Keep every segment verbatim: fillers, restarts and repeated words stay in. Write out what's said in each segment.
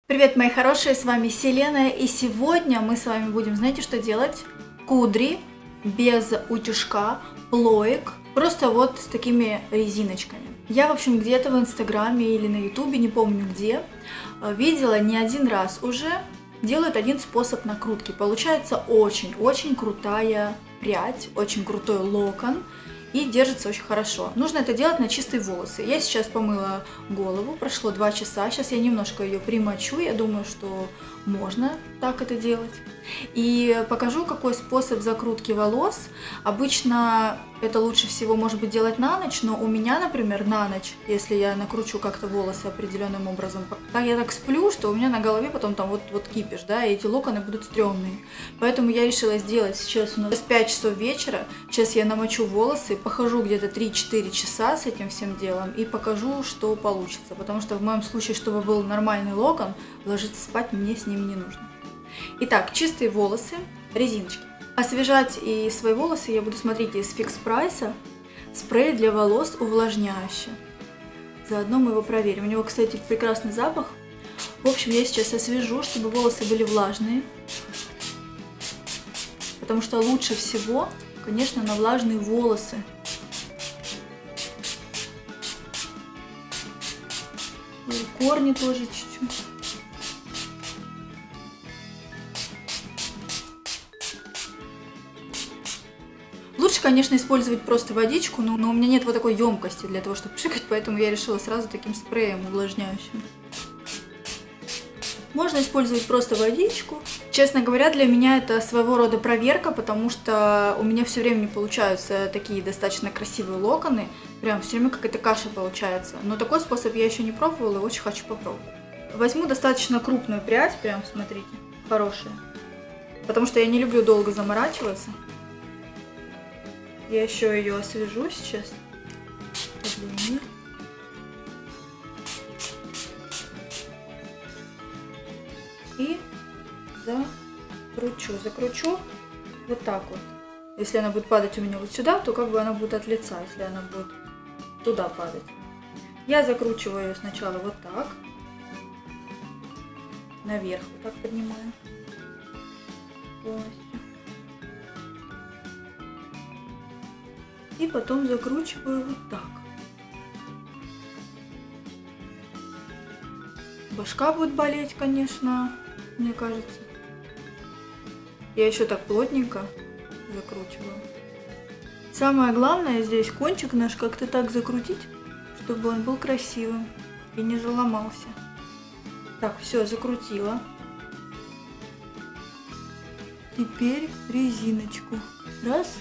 Привет, мои хорошие, с вами Селена, и сегодня мы с вами будем, знаете, что делать? Кудри без утюжка, плоек, просто вот с такими резиночками. Я, в общем, где-то в Инстаграме или на Ютубе, не помню где, видела не один раз уже, делают один способ накрутки. Получается очень-очень крутая прядь, очень крутой локон. И держится очень хорошо. Нужно это делать на чистые волосы. Я сейчас помыла голову, прошло два часа. Сейчас я немножко ее примочу. Я думаю, что можно так это делать. И покажу, какой способ закрутки волос. Обычно это лучше всего, может быть, делать на ночь, но у меня, например, на ночь, если я накручу как-то волосы определенным образом, так я так сплю, что у меня на голове потом там вот, вот кипиш, да, и эти локоны будут стрёмные. Поэтому я решила сделать сейчас у нас пять часов вечера. Сейчас я намочу волосы, похожу где-то три-четыре часа с этим всем делом и покажу, что получится. Потому что в моем случае, чтобы был нормальный локон, ложиться спать мне с ним не нужно. Итак, чистые волосы, резиночки. Освежать и свои волосы я буду, смотрите, из Fix Price спрей для волос увлажняющий. Заодно мы его проверим. У него, кстати, прекрасный запах. В общем, я сейчас освежу, чтобы волосы были влажные. Потому что лучше всего, конечно, на влажные волосы. И корни тоже чуть-чуть. Лучше, конечно, использовать просто водичку, но, но у меня нет вот такой емкости для того, чтобы пшикать, поэтому я решила сразу таким спреем увлажняющим. Можно использовать просто водичку. Честно говоря, для меня это своего рода проверка, потому что у меня все время не получаются такие достаточно красивые локоны. Прям все время какая-то каша получается. Но такой способ я еще не пробовала и очень хочу попробовать. Возьму достаточно крупную прядь, прям смотрите, хорошая. Потому что я не люблю долго заморачиваться. Я еще ее освежу сейчас. Подлиннее. И закручу. Закручу вот так вот. Если она будет падать у меня вот сюда, то как бы она будет от лица, если она будет туда падать. Я закручиваю ее сначала вот так. Наверх вот так поднимаю. Полностью. И потом закручиваю вот так. Башка будет болеть, конечно, мне кажется. Я еще так плотненько закручиваю. Самое главное здесь кончик наш как-то так закрутить, чтобы он был красивым и не заломался. Так, все, закрутила. Теперь резиночку. Раз.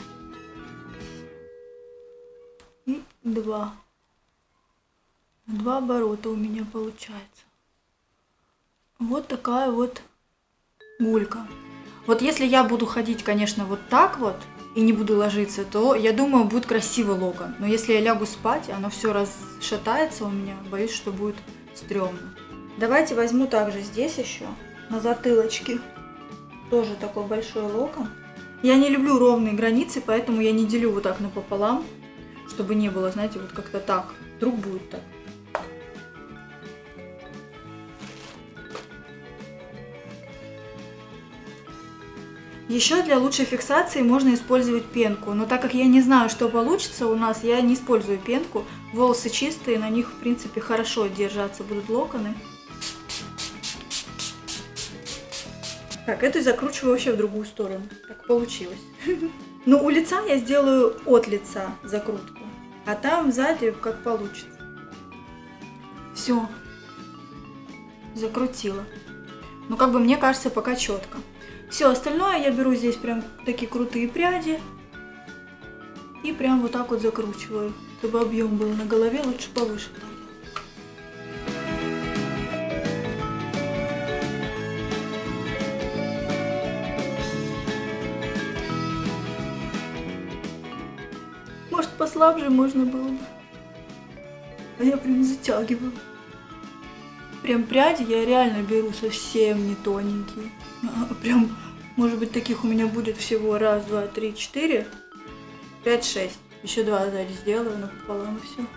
И два. Два оборота у меня получается. Вот такая вот гулька. Вот если я буду ходить, конечно, вот так вот и не буду ложиться, то, я думаю, будет красивый локон. Но если я лягу спать, оно все расшатается у меня, боюсь, что будет стрёмно. Давайте возьму также здесь еще, на затылочке, тоже такой большой локон. Я не люблю ровные границы, поэтому я не делю вот так напополам, чтобы не было, знаете, вот как-то так. Вдруг будет так. Еще для лучшей фиксации можно использовать пенку, но так как я не знаю, что получится у нас, я не использую пенку. Волосы чистые, на них, в принципе, хорошо держаться будут локоны. Так, эту закручиваю вообще в другую сторону. Так получилось. Но у лица я сделаю от лица закрутку, а там сзади как получится. Все. Закрутила. Ну, как бы мне кажется, пока четко. Все остальное я беру здесь прям такие крутые пряди и прям вот так вот закручиваю, чтобы объем был на голове, лучше повыше. Может, послабже можно было бы, а я прям затягиваю. Прям пряди я реально беру совсем не тоненькие. Прям, может быть, таких у меня будет всего раз, два, три, четыре, пять, шесть. Еще два сзади сделаю, напополам и все.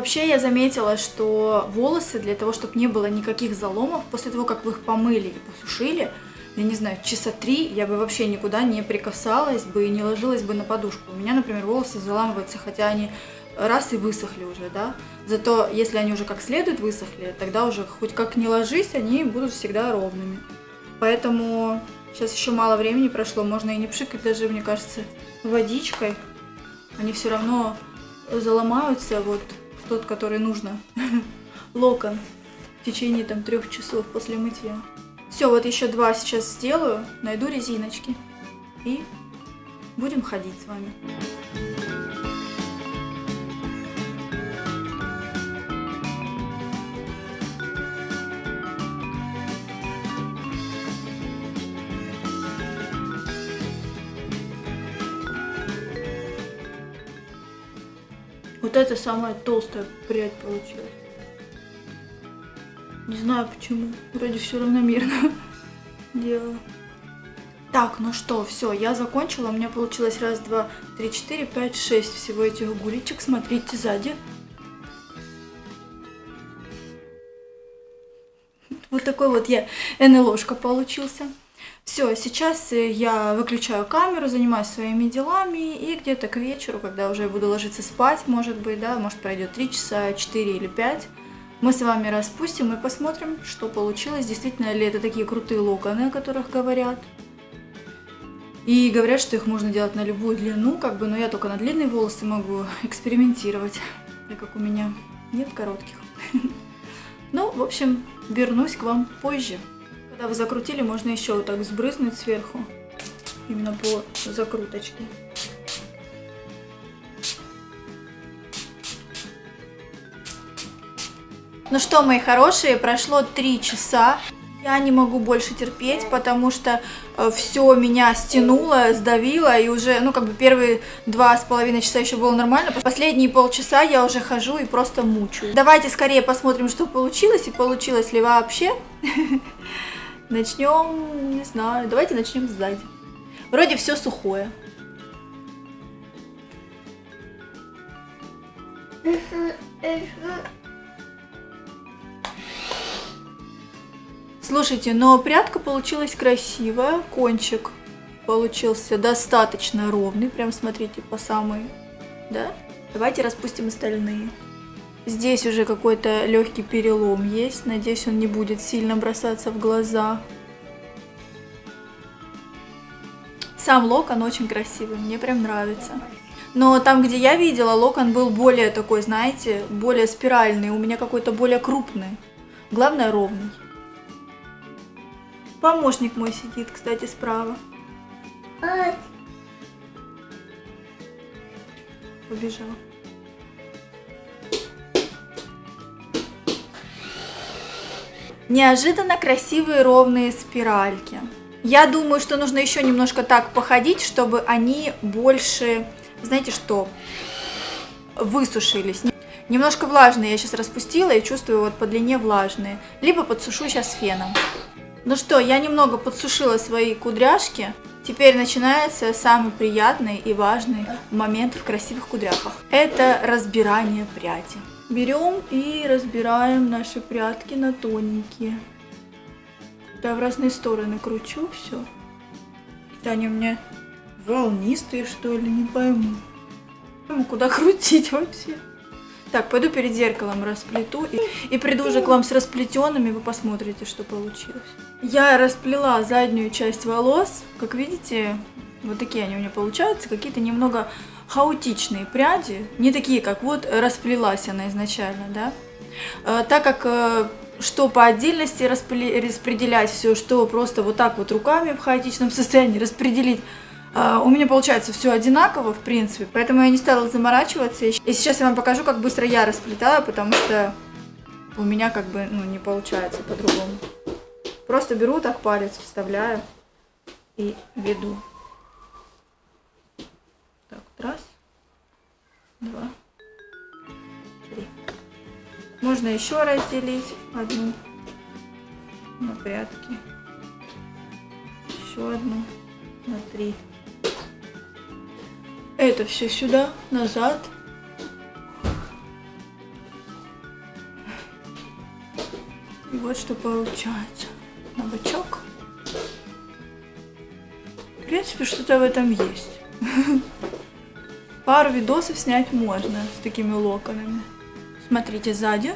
Вообще я заметила, что волосы, для того, чтобы не было никаких заломов, после того, как вы их помыли и посушили, я не знаю, часа три я бы вообще никуда не прикасалась бы и не ложилась бы на подушку. У меня, например, волосы заламываются, хотя они раз и высохли уже, да. Зато если они уже как следует высохли, тогда уже хоть как ни ложись, они будут всегда ровными. Поэтому сейчас еще мало времени прошло, можно и не пшикать даже, мне кажется, водичкой. Они все равно заломаются вот в тот, который нужно. Локон в течение там трех часов после мытья. Все, вот еще два сейчас сделаю, найду резиночки и будем ходить с вами. Вот это самая толстая прядь получилась. Не знаю почему. Вроде все равномерно делала. Так, ну что, все, я закончила. У меня получилось раз, два, три, четыре, пять, шесть всего этих гулечек. Смотрите сзади. Вот такой вот я эн эл о-шка получился. Все, сейчас я выключаю камеру, занимаюсь своими делами, и где-то к вечеру, когда уже буду ложиться спать, может быть, да, может пройдет три часа, четыре или пять, мы с вами распустим и посмотрим, что получилось, действительно ли это такие крутые локоны, о которых говорят. И говорят, что их можно делать на любую длину, как бы, но я только на длинные волосы могу экспериментировать, так как у меня нет коротких. Ну, в общем, вернусь к вам позже. Когда вы закрутили, можно еще вот так сбрызнуть сверху, именно по закруточке. Ну что, мои хорошие, прошло три часа. Я не могу больше терпеть, потому что э, все меня стянуло, сдавило, и уже, ну, как бы первые два с половиной часа еще было нормально. Последние полчаса я уже хожу и просто мучаю. Давайте скорее посмотрим, что получилось, и получилось ли вообще. Начнем, не знаю, давайте начнем сзади. Вроде все сухое. Слушайте, но прядка получилась красивая, кончик получился достаточно ровный, прям смотрите по самой, да? Давайте распустим остальные. Здесь уже какой-то легкий перелом есть, надеюсь, он не будет сильно бросаться в глаза. Сам локон очень красивый, мне прям нравится. Но там, где я видела, локон был более такой, знаете, более спиральный, у меня какой-то более крупный. Главное, ровный. Помощник мой сидит, кстати, справа. Побежал. Неожиданно красивые ровные спиральки. Я думаю, что нужно еще немножко так походить, чтобы они больше, знаете что, высушились. Немножко влажные я сейчас распустила и чувствую вот по длине влажные. Либо подсушу сейчас феном. Ну что, я немного подсушила свои кудряшки. Теперь начинается самый приятный и важный момент в красивых кудряхах. Это разбирание пряди. Берем и разбираем наши прядки на тоненькие. Да, в разные стороны кручу все. Они у меня волнистые, что ли, не пойму. Куда крутить вообще? Так, пойду перед зеркалом расплету и, и приду уже к вам с расплетенными, вы посмотрите, что получилось. Я расплела заднюю часть волос. Как видите, вот такие они у меня получаются, какие-то немного хаотичные пряди, не такие, как вот расплелась она изначально, да. А, так как а, что по отдельности распределять все, что просто вот так вот руками в хаотичном состоянии распределить, а, у меня получается все одинаково, в принципе, поэтому я не стала заморачиваться. И сейчас я вам покажу, как быстро я расплетаю, потому что у меня как бы, ну, не получается по-другому. Просто беру так палец, вставляю и веду. Так, раз, два, три. Можно еще разделить одну на прядки, еще одну на три. Это все сюда, назад. вот что получается. На бочок. В принципе, что-то в этом есть. Пару видосов снять можно с такими локонами. Смотрите сзади.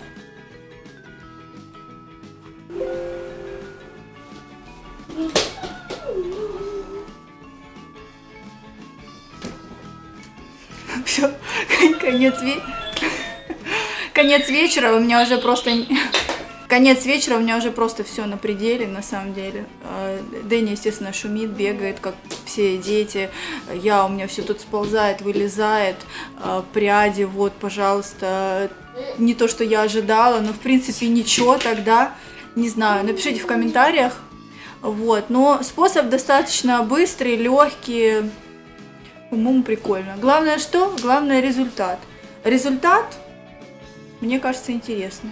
Все, конец ве... конец вечера, у меня уже просто... Конец вечера, у меня уже просто все на пределе, на самом деле. Дэнни, естественно, шумит, бегает, как все дети. Я, у меня все тут сползает, вылезает. Пряди, вот, пожалуйста. Не то, что я ожидала, но, в принципе, ничего тогда. Не знаю, напишите в комментариях. Вот, но способ достаточно быстрый, легкий. По-моему, прикольно. Главное что? Главное результат. Результат, мне кажется, интересный.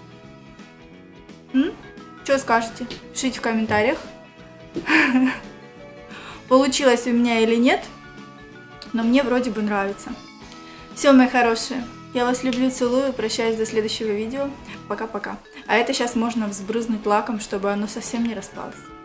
М? Что скажете? Пишите в комментариях. Получилось у меня или нет. Но мне вроде бы нравится. Все, мои хорошие. Я вас люблю, целую. Прощаюсь до следующего видео. Пока-пока. А это сейчас можно взбрызнуть лаком, чтобы оно совсем не распалось.